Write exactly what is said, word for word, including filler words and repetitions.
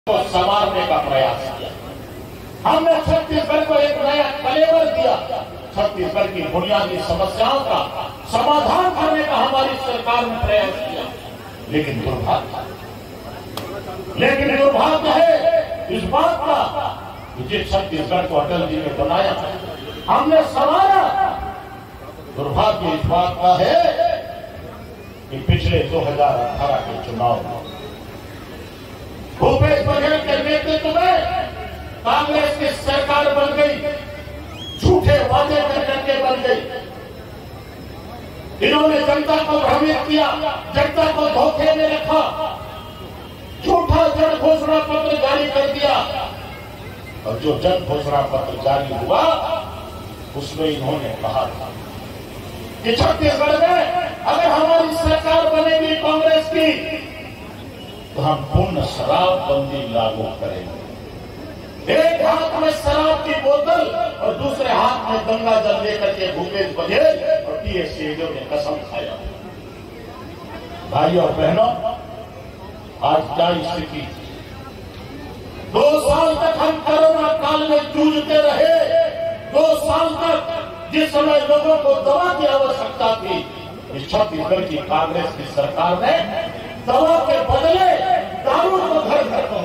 को संवारने का प्रयास किया। हमने छत्तीसगढ़ को एक नया कलेवर दिया। छत्तीसगढ़ की बुनियादी समस्याओं का समाधान करने का हमारी सरकार ने प्रयास किया। लेकिन दुर्भाग्य लेकिन दुर्भाग्य है इस बात का कि जिस छत्तीसगढ़ को अटल जी ने बनाया हमने संवारा। दुर्भाग्य इस बात का है कि पिछले दो हज़ार अठारह के चुनाव में भूपेश बघेल के नेतृत्व में कांग्रेस की सरकार बन गई, झूठे वादे कर करके बन गई। इन्होंने जनता को भ्रमित किया, जनता को धोखे में रखा, झूठा जन घोषणा पत्र जारी कर दिया। और जो जन घोषणा पत्र जारी हुआ उसमें इन्होंने कहा था कि छत्तीसगढ़ में अगर हमारी सरकार बनेगी कांग्रेस की तो हम पूर्ण शराबबंदी लागू करेंगे। एक हाथ में शराब की बोतल और दूसरे हाथ में गंगा जल लेकर के भूपेश बघेल और टी एस सिंहदेव ने कसम खाया। भाइयों और बहनों, आज क्या स्थिति? दो साल तक हम कोरोना काल में जूझते रहे। दो साल तक जिस समय लोगों को दवा की आवश्यकता थी, इस छत्तीसगढ़ की कांग्रेस की सरकार ने दवा के बदले दारू को घर घर